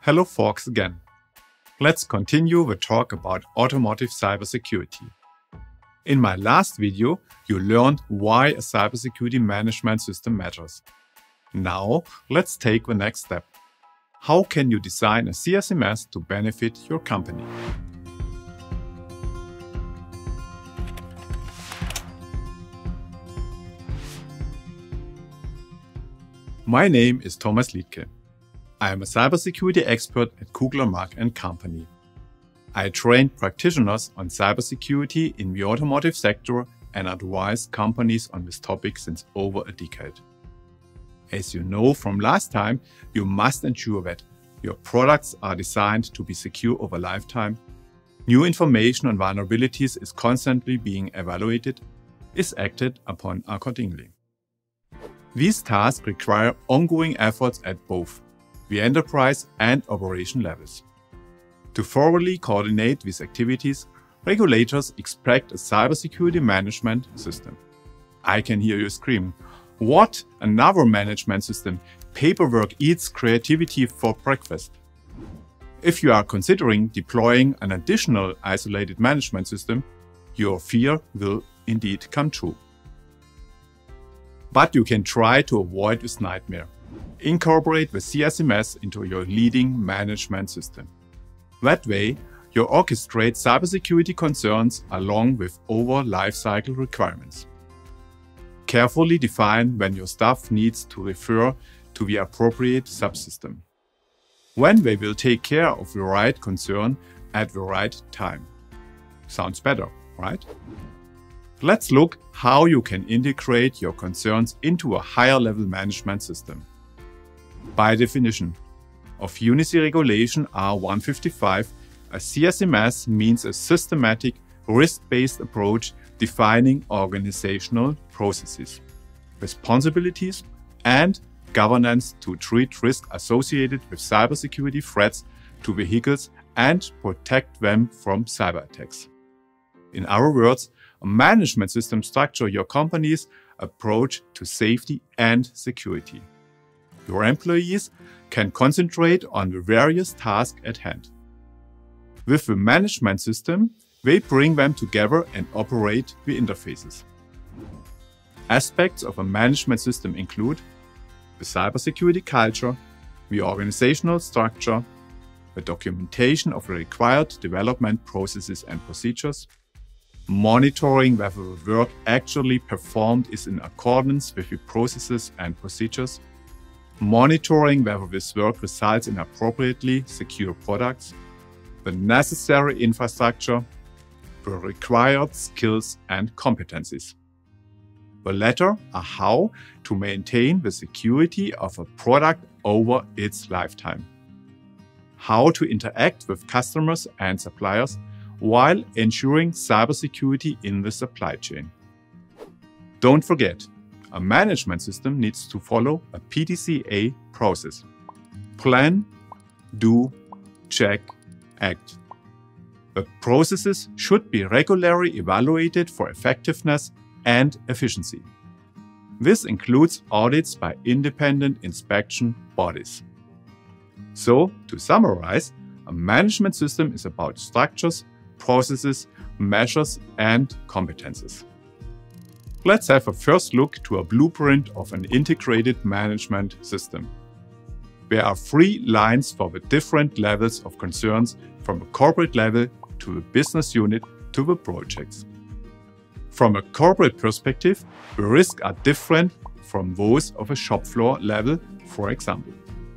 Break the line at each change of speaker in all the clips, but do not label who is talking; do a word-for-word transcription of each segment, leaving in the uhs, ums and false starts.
Hello folks again. Let's continue the talk about automotive cybersecurity. In my last video, you learned why a cybersecurity management system matters. Now, let's take the next step. How can you design a C S M S to benefit your company? My name is Thomas Liedtke. I am a cybersecurity expert at Kugler Mark and Company. I train practitioners on cybersecurity in the automotive sector and advise companies on this topic since over a decade. As you know from last time, you must ensure that your products are designed to be secure over lifetime, new information on vulnerabilities is constantly being evaluated, is acted upon accordingly. These tasks require ongoing efforts at both the enterprise and operation levels. To thoroughly coordinate these activities, regulators expect a cybersecurity management system. I can hear you scream, "What? Another management system? Paperwork eats creativity for breakfast." If you are considering deploying an additional isolated management system, your fear will indeed come true. But you can try to avoid this nightmare. Incorporate the C S M S into your leading management system. That way, you orchestrate cybersecurity concerns along with over lifecycle requirements. Carefully define when your staff needs to refer to the appropriate subsystem, when they will take care of the right concern at the right time. Sounds better, right? Let's look how you can integrate your concerns into a higher-level management system. By definition of U N I C regulation R one fifty-five, a C S M S means a systematic, risk-based approach defining organizational processes, responsibilities, and governance to treat risk associated with cybersecurity threats to vehicles and protect them from cyber attacks. In other words, a management system structure your company's approach to safety and security. Your employees can concentrate on the various tasks at hand. With the management system, they bring them together and operate the interfaces. Aspects of a management system include the cybersecurity culture, the organizational structure, the documentation of the required development processes and procedures, monitoring whether the work actually performed is in accordance with the processes and procedures, monitoring whether this work results in appropriately secure products, the necessary infrastructure, the required skills and competencies. The latter are how to maintain the security of a product over its lifetime, how to interact with customers and suppliers while ensuring cybersecurity in the supply chain. Don't forget, a management system needs to follow a P D C A process. Plan, do, check, act. The processes should be regularly evaluated for effectiveness and efficiency. This includes audits by independent inspection bodies. So, to summarize, a management system is about structures, processes, measures, and competences. Let's have a first look to a blueprint of an integrated management system. There are three lines for the different levels of concerns from the corporate level to the business unit to the projects. From a corporate perspective, the risks are different from those of a shop floor level, for example.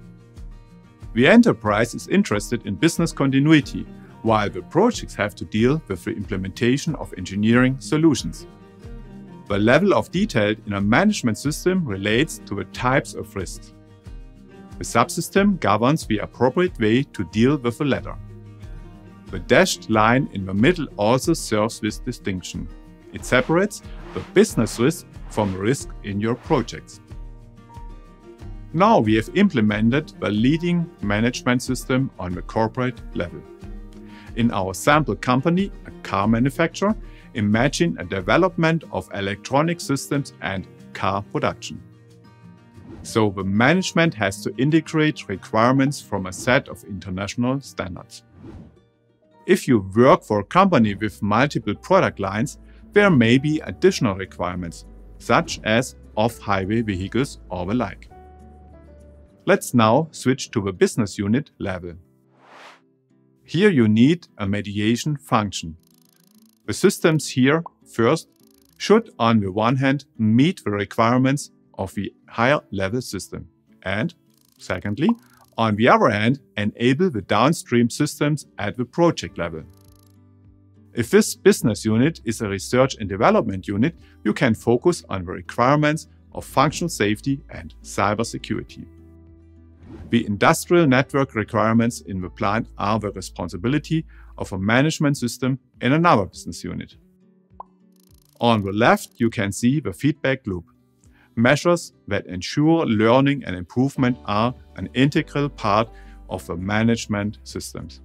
The enterprise is interested in business continuity, while the projects have to deal with the implementation of engineering solutions. The level of detail in a management system relates to the types of risks. The subsystem governs the appropriate way to deal with the latter. The dashed line in the middle also serves this distinction. It separates the business risk from the risk in your projects. Now we have implemented the leading management system on the corporate level. In our sample company, a car manufacturer, imagine a development of electronic systems and car production. So the management has to integrate requirements from a set of international standards. If you work for a company with multiple product lines, there may be additional requirements, such as off-highway vehicles or the like. Let's now switch to the business unit level. Here you need a mediation function. The systems here, first, should on the one hand meet the requirements of the higher level system and, secondly, on the other hand, enable the downstream systems at the project level. If this business unit is a research and development unit, you can focus on the requirements of functional safety and cybersecurity. The industrial network requirements in the plant are the responsibility of a management system in another business unit. On the left, you can see the feedback loop. Measures that ensure learning and improvement are an integral part of the management systems.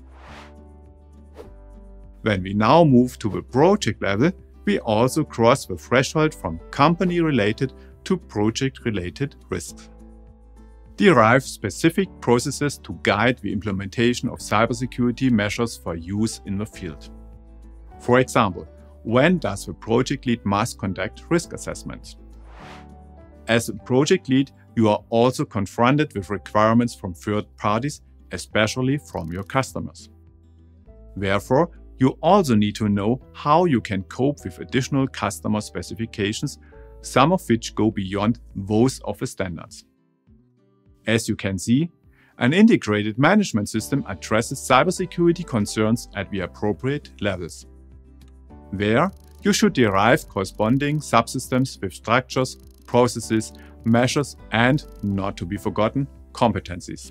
When we now move to the project level, we also cross the threshold from company-related to project-related risks. Derive specific processes to guide the implementation of cybersecurity measures for use in the field. For example, when does the project lead must conduct risk assessments? As a project lead, you are also confronted with requirements from third parties, especially from your customers. Therefore, you also need to know how you can cope with additional customer specifications, some of which go beyond those of the standards. As you can see, an integrated management system addresses cybersecurity concerns at the appropriate levels. There, you should derive corresponding subsystems with structures, processes, measures, and, not to be forgotten, competencies.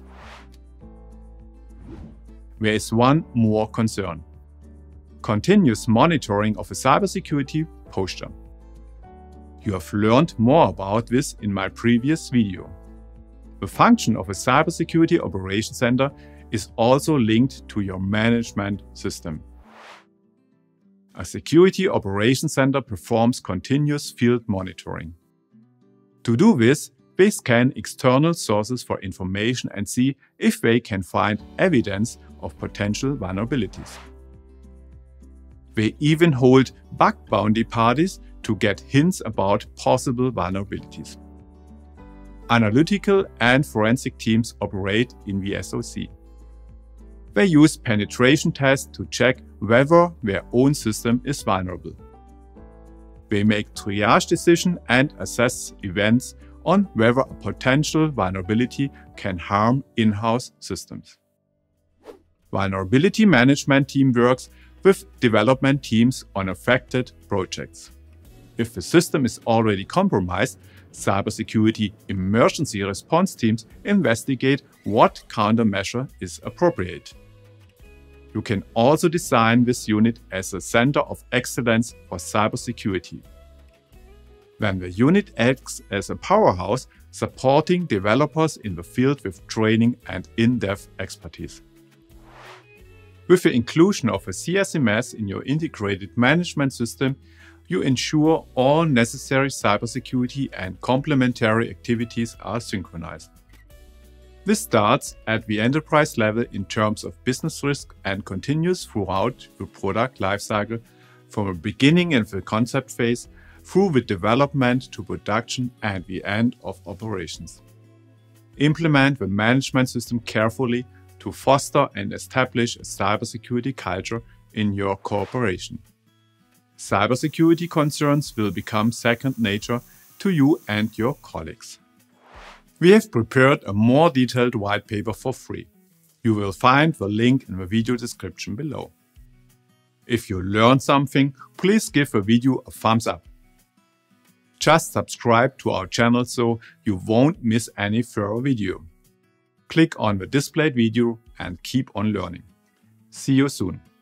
There is one more concern: continuous monitoring of a cybersecurity posture. You have learned more about this in my previous video. The function of a Cybersecurity Operations Center is also linked to your management system. A Security Operations Center performs continuous field monitoring. To do this, they scan external sources for information and see if they can find evidence of potential vulnerabilities. They even hold bug bounty parties to get hints about possible vulnerabilities. Analytical and forensic teams operate in the S O C. They use penetration tests to check whether their own system is vulnerable. They make triage decisions and assess events on whether a potential vulnerability can harm in-house systems. Vulnerability management team works with development teams on affected projects. If the system is already compromised, cybersecurity emergency response teams investigate what countermeasure is appropriate. You can also design this unit as a center of excellence for cybersecurity. Then the unit acts as a powerhouse, supporting developers in the field with training and in-depth expertise. With the inclusion of a C S M S in your integrated management system, you ensure all necessary cybersecurity and complementary activities are synchronized. This starts at the enterprise level in terms of business risk and continues throughout the product lifecycle, from the beginning in the concept phase through the development to production and the end of operations. Implement the management system carefully to foster and establish a cybersecurity culture in your corporation. Cybersecurity concerns will become second nature to you and your colleagues. We have prepared a more detailed white paper for free. You will find the link in the video description below. If you learned something, please give the video a thumbs up. Just subscribe to our channel so you won't miss any further video. Click on the displayed video and keep on learning. See you soon.